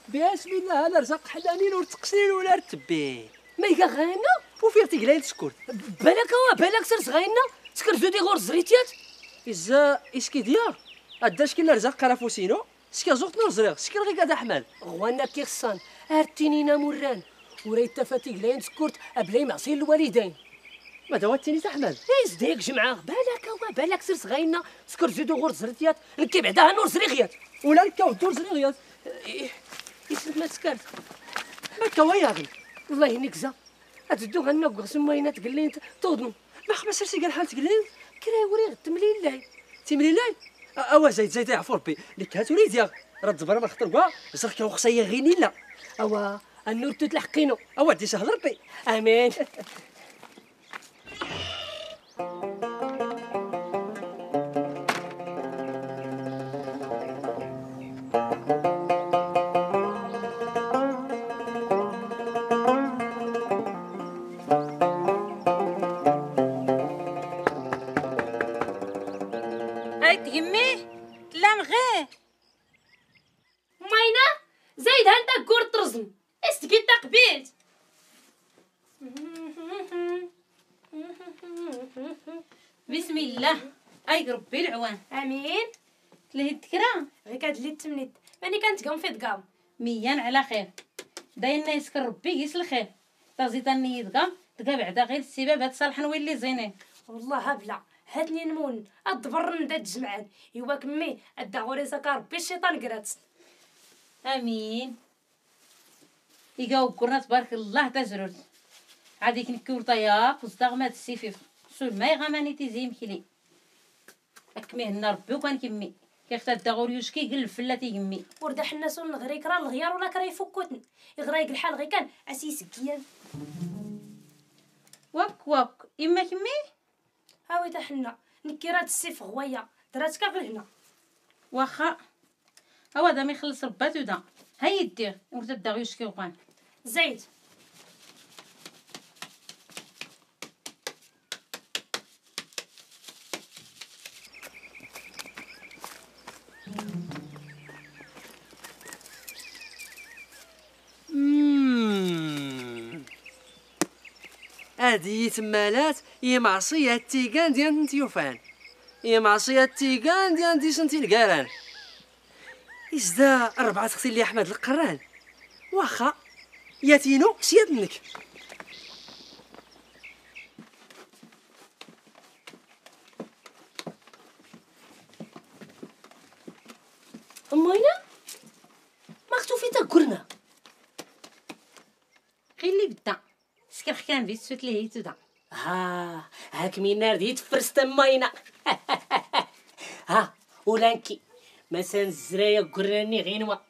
بسم الله لا رزق حلانين ورتقسين ولا رتبي ما يكا غاينا وفير تيقلين تسكر بالك سرس غاينا تسكر زودي غور زريتيات إذا إسكي ديار أداش كي رزق كرافوسينو سكي زوقت نرزريغ سكي غير قاد أحمد غوانا كيخصان ارتينينا مران وريت تفاتي قلين سكرت أبلاي معصي الوالدين ما دواتيني تحمد ديك جمعة بالك سرس غاينا سكر زودي غور زريتيات نكي بعدها نور زريغيات ولا نكاو دور زريغيات يسلم ما تسكرت ما كواياغي والله نكزا أتدو غنا وغسم ماينا تقلين تودنو ما خبص سرسي قال حال تقلين كراي وريغ تملي لاي تمري لاي أوا زايد يعفو ربي لك هاتو لي ديال راه الزبره ما خطر كاع زرك كاو خصايا غيني لا أوا النور تتلحقينو أوا دي سهل ربي امين يمي لا غير ماينا زايد هانتا كور طرزن استقيت قبيلت بسم الله اي ربي العوان امين تلهي الذكرى غير كاد اللي تمنيت ماني كنتقام في دقام ميان على خير داينا يسكر ربي يس الخير تازيتاني دقا بعدا غير السباب هاد صالح نولي زينين والله بلا هاتني نمون ادبر ندات جمعان ايوا كمي ادعوري زكا ربي الشيطان قرات امين يقاو كرنا تبارك الله تزرد عاديك نكور طياق وزدغمات السيفيف سول ما يغاماني تيزيم كلي اكميه لنا ربي وكان كمي كيختا الدغوريوش كيقلب فلاتي يمي وردا حنا سول نغري كرا الغيار ولا كرا يفكوتن يغرايق الحال غي كان اسيس كيان واك اما كمي هاوي تا حنا نكيرات السيف غويه دراتك غير هنا واخا هو دا ما يخلص رباتو دا هاي دير وردا الدغوريوش كيوقان زايد هادي تمالات هي معصيه التيكان ديال نتيوفان هي معصيه التيكان ديال دي سنتي الكاران إزدا 4 اختي اللي احمد القران واخا يا تينو سيادنك أمينا ما اختفي تاكرنا غير اللي بدا سكر خكان بيت سوت لي هيتو دا هاك مين نار ديت فرست أمينا ها ولانكي مثلا الزرايا قراني غينوا